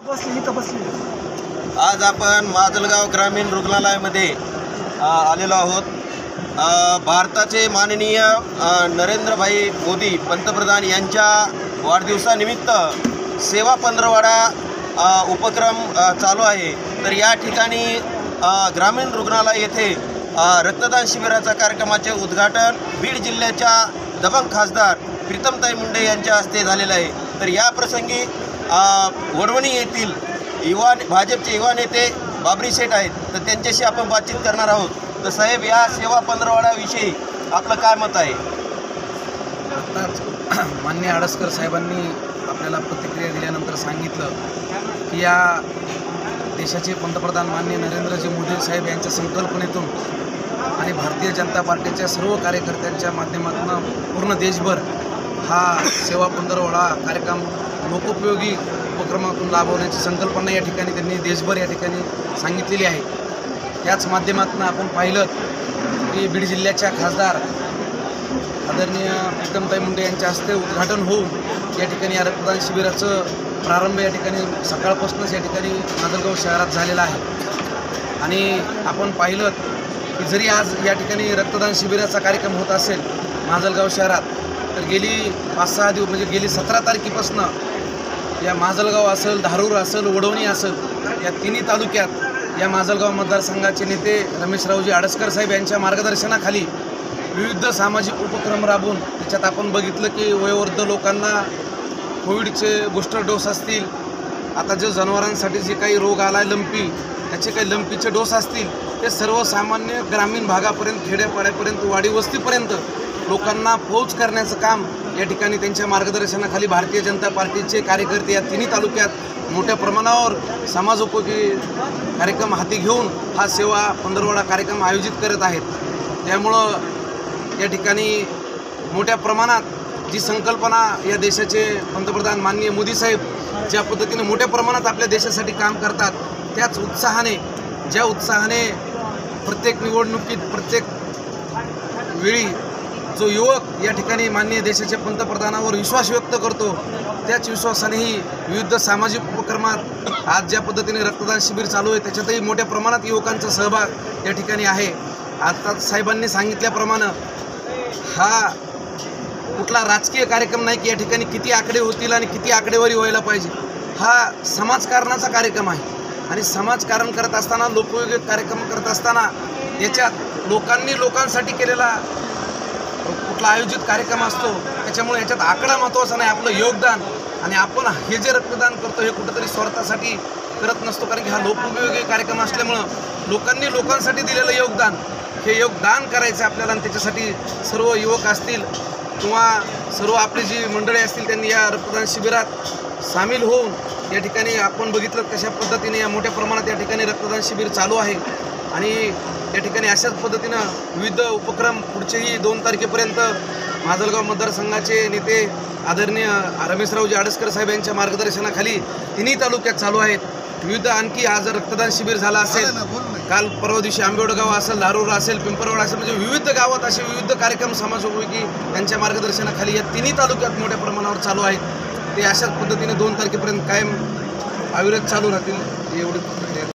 आज आपण माजलगाव ग्रामीण रुग्णालयामध्ये आलेलो आहोत। भारताचे माननीय नरेंद्रभाई मोदी पंतप्रधान यांच्या वाढदिवसानिमित्त सेवा पंधरवडा उपक्रम चालू आहे। तर या ठिकाणी ग्रामीण रुग्णालय येथे रक्तदान शिबिराचा कार्यक्रमाचे उद्घाटन बीड जिल्ह्याच्या दबंग खासदार प्रीतमताई मुंडे यांच्या हस्ते झालेले आहे। तर या प्रसंगी वडवणी येथील भाजपचे युवा नेते बाबरी शेठ आहेत, तर त्यांच्याशी आपण बातचीत करणार आहोत। तर साहेब, या सेवा पंधरवड्याविषयी आपलं काय मत आहे? आताच माननीय आडसकर साहेबांनी आपल्याला प्रतिक्रिया दिल्यानंतर सांगितलं की या देशाचे पंतप्रधान माननीय नरेंद्रजी मोदी साहेब यांच्या संकल्पनेतून आणि भारतीय जनता पार्टीच्या सर्व कार्यकर्त्यांच्या माध्यमातून पूर्ण देशभर हा सेवा पंधरवडा कार्यक्रम लोकोपयोगी उपक्रमातून लाभवण्याची संकल्पना या ठिकाणी त्यांनी देशभर या ठिकाणी सांगितलेली आहे। याच माध्यमातून आपण पाहिलं की बीड जिल्ह्याच्या खासदार आदरणीय प्रीतमताई मुंडे यांच्या हस्ते उद्घाटन होऊन या ठिकाणी या रक्तदान शिबिराचं प्रारंभ या ठिकाणी सकाळपासूनच या ठिकाणी माजलगाव शहरात झालेला आहे। आणि आपण पाहिलं की जरी आज या ठिकाणी रक्तदान शिबिराचा कार्यक्रम होत असेल माजलगाव शहरात, तर गेली 5-6 दिवस म्हणजे गेली 17 तारखेपासून या माजलगाव असेल, धारूर असेल, वडवणी असेल, या तिन्ही तालुक्यात या माजलगाव मतदारसंघाचे नेते रमेशरावजी आडसकर साहेब यांच्या मार्गदर्शनाखाली विविध सामाजिक उपक्रम राबवून त्याच्यात आपण बघितलं की वयोवृद्ध लोकांना कोविडचे बूस्टर डोस असतील, आता जे जनावरांसाठी जे काही रोग आला आहे लंपी, त्याचे काही लंपीचे डोस असतील, ते सर्वसामान्य ग्रामीण भागापर्यंत, खेड्यापाड्यापर्यंत, वाडी वस्तीपर्यंत लोकांना पोहोच करण्याचं काम या ठिकाणी त्यांच्या मार्गदर्शनाखाली भारतीय जनता पार्टीचे कार्यकर्ते या तिन्ही तालुक्यात मोठ्या प्रमाणावर समाजोपयोगी कार्यक्रम हाती घेऊन हा सेवा पंधरवडा कार्यक्रम आयोजित करत आहेत। त्यामुळं या ठिकाणी मोठ्या प्रमाणात जी संकल्पना या देशाचे पंतप्रधान माननीय मोदी साहेब ज्या पद्धतीने मोठ्या प्रमाणात आपल्या देशासाठी काम करतात, त्याच उत्साहाने ज्या उत्साहाने प्रत्येक निवडणुकीत प्रत्येक वेळी जो युवक या ठिकाणी माननीय देशाच्या पंतप्रधानावर विश्वास व्यक्त करतो, त्याच विश्वासानेही विविध सामाजिक उपक्रमात आज ज्या पद्धतीने रक्तदान शिबिर चालू आहे त्याच्यातही मोठ्या प्रमाणात युवकांचा सहभाग या ठिकाणी आहे। आता साहेबांनी सांगितल्याप्रमाणे हा कुठला राजकीय कार्यक्रम नाही की या ठिकाणी किती आकडे होतील आणि किती आकडेवारी व्हायला पाहिजे। हा समाजकारणाचा कार्यक्रम आहे आणि समाजकारण करत असताना, लोकोपयोगी कार्यक्रम करत असताना याच्यात लोकांसाठी केलेला कुठला आयोजित कार्यक्रम असतो, त्याच्यामुळे याच्यात आकडा महत्त्वाचा नाही, आपलं योगदान। आणि आपण हे जे रक्तदान करतो हे कुठंतरी स्वार्थासाठी करत नसतो, कारण की हा लोकोपयोगी कार्यक्रम असल्यामुळं लोकांसाठी दिलेलं योगदान हे योगदान करायचं आपल्याला। आणि त्याच्यासाठी सर्व युवक असतील किंवा सर्व आपली जी मंडळी असतील त्यांनी या रक्तदान शिबिरात सामील होऊन या ठिकाणी आपण बघितलं कशा पद्धतीने या मोठ्या प्रमाणात या ठिकाणी रक्तदान शिबिर चालू आहे। आणि या ठिकाणी अशाच पद्धतीनं विविध उपक्रम पुढचेही 2 तारखेपर्यंत माजलगाव मतदारसंघाचे नेते आदरणीय रमेशरावजी आडसकर साहेब यांच्या मार्गदर्शनाखाली तिन्ही तालुक्यात चालू आहेत। विविध आणखी आज रक्तदान शिबिर झाला असेल, काल परवा दिवशी आंबेवडगाव असेल, धारूर असेल, पिंपरवाड असेल, म्हणजे विविध गावात असे विविध कार्यक्रम समाजोपयोगी त्यांच्या मार्गदर्शनाखाली या तिन्ही तालुक्यात मोठ्या प्रमाणावर चालू आहेत। ते अशाच पद्धतीने 2 तारखेपर्यंत कायम अविरत चालू राहतील एवढी